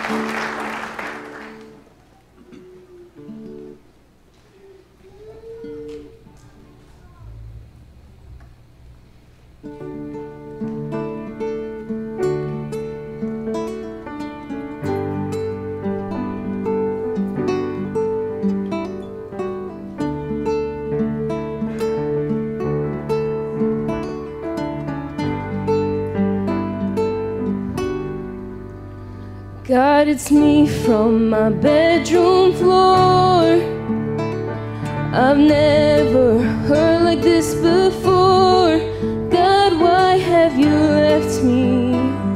God, it's me from my bedroom floor. I've never heard like this before. God, why have you left me?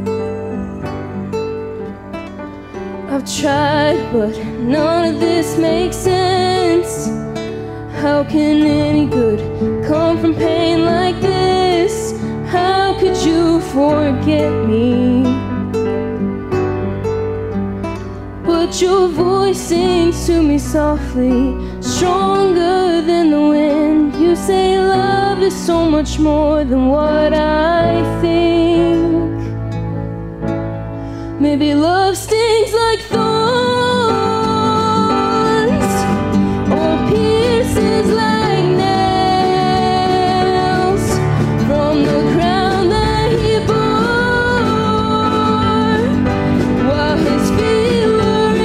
I've tried, but none of this makes sense. How can any good come from pain like this? How could you forget me? But your voice sings to me softly, stronger than the wind. You say love is so much more than what I think. Maybe love stings like thorns, or pierces like nails from the ground that he bore, while his feet were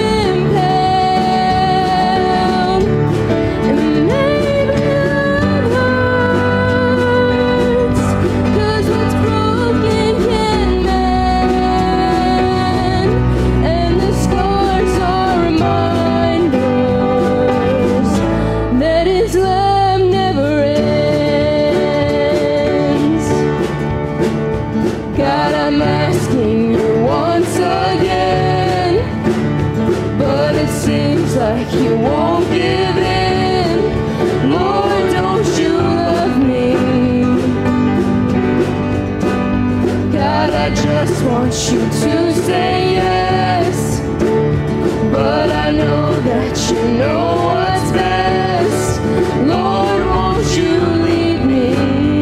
impaled. And maybe love hurts, 'cause what's broken can mend, and the scars are reminders that his love never ends. God, I'm asking you once again, but it seems like you won't give in. Lord, don't you love me? God, I just want you to say yes, but I know that you know what's best. Lord, won't you lead me?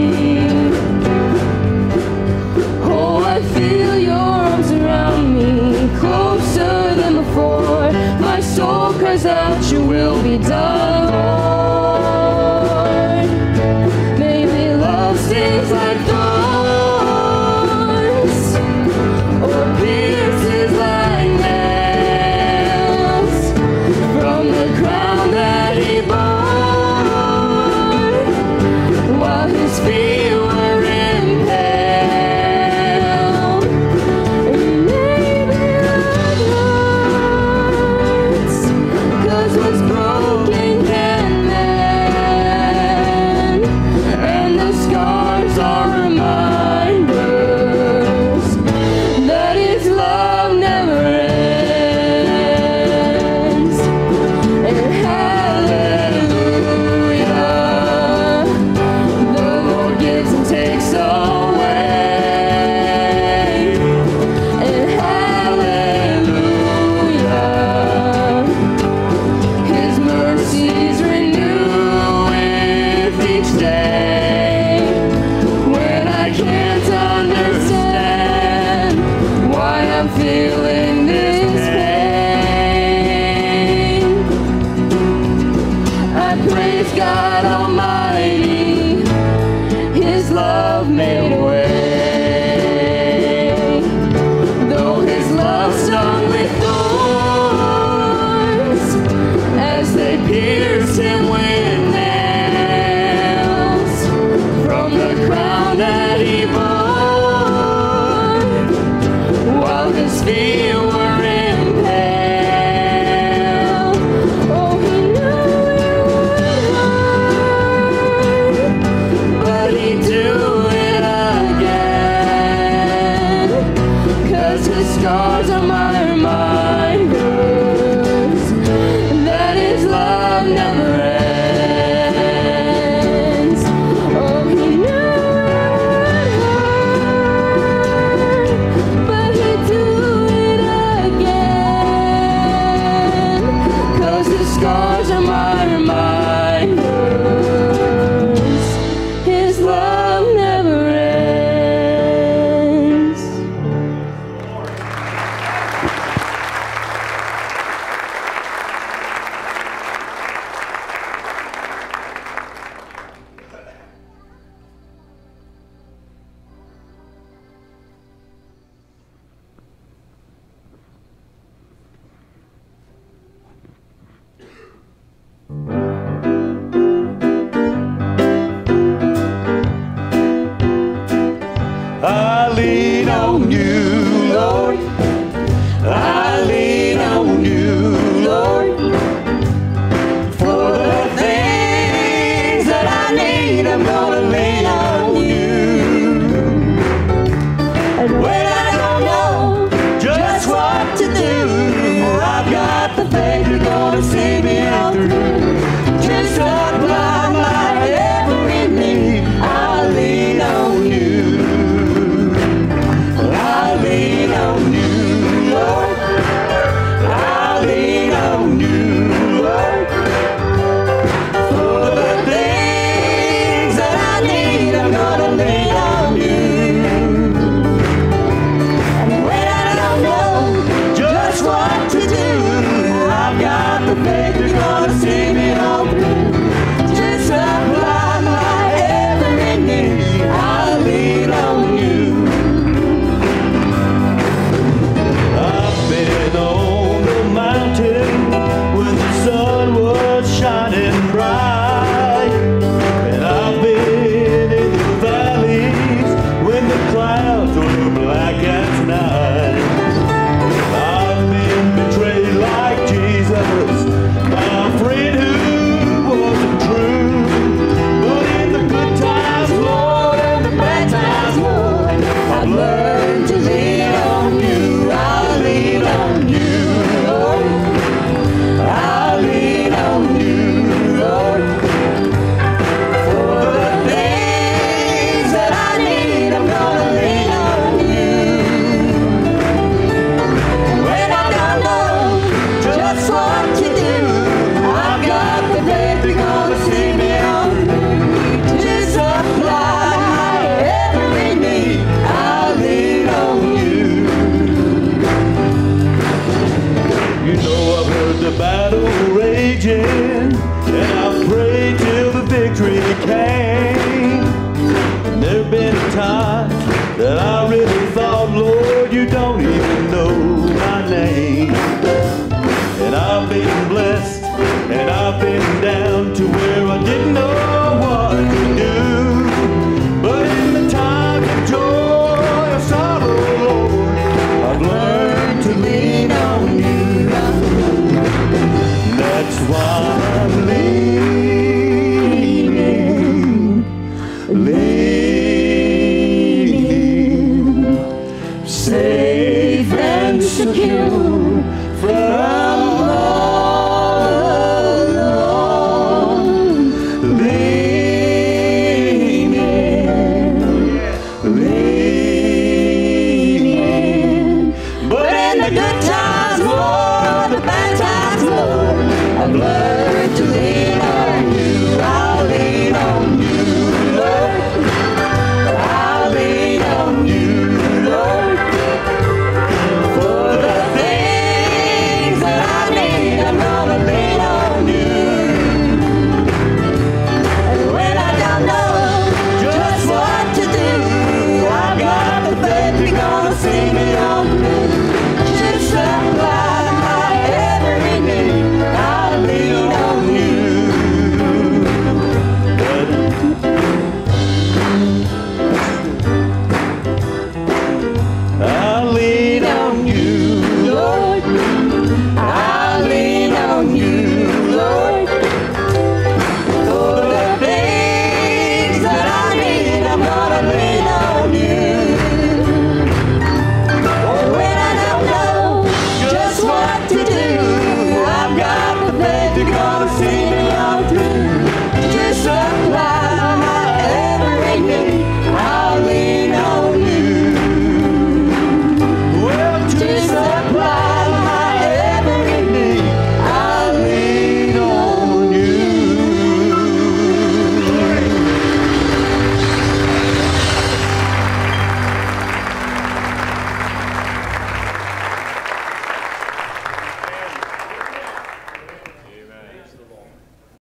Oh, I feel your arms around me, closer than before. My soul cries out, your will be done, Lord. Maybe love stings like thorns, or pierces like nails from the crown that he bore, while his feet were impaled. And maybe love hurts, 'cause what's broken can mend, and the scars are reminders that his love never ends. And hallelujah, the Lord gives and takes away. And hallelujah, his mercies renew with each day. When I can't understand why I'm feeling this pain, I praise God Almighty, his love made a way. Though his love stung with thorns, as they pierced him with nails from the crown that he bore, while his feet were impaled. Oh, he knew it would hurt, but he'd do it again, 'cause his scars are my reminders that his love never ends. Oh, he knew it would hurt, but he'd do it again, 'cause his scars are my reminders. His love never ends. what to do. I've got the faith you're gonna see me all through. Just supply my every need. I'll lean on you. I'll lean on you, Lord. I'll lean on you, Lord. For the things that I need, I'm gonna lean on you. And when I don't know just what to do, I've got the faith you're gonna see me all through. Just supply my every need. I'll lean on you. I've been on the mountain when the sun was shining bright, and I've been in the valleys when the clouds were black as night. I've been betrayed like Jesus by a friend who wasn't true. But in the good times, Lord, and the bad times, Lord, I've learned to lean on you. I'll lean on you, Lord. I'll lean on you, Lord. For the things that I need, I'm gonna lean on you. When I don't know just what to do, I've got the faith you're gonna see me all through. Just supply my every need. I'll lean on you. you know I've heard the battle raging, and I've prayed till the victory came. And there've been times that I really thought, Lord, you don't even know my name. And I've been blessed, and I've been down to where I didn't know what to do. But in the times of joy or sorrow, Lord, I've learned to lean on you. That's why I'm leaning, safe and secure from all alone. Leaning. But in the good times, Lord, the bad times, Lord, I've learned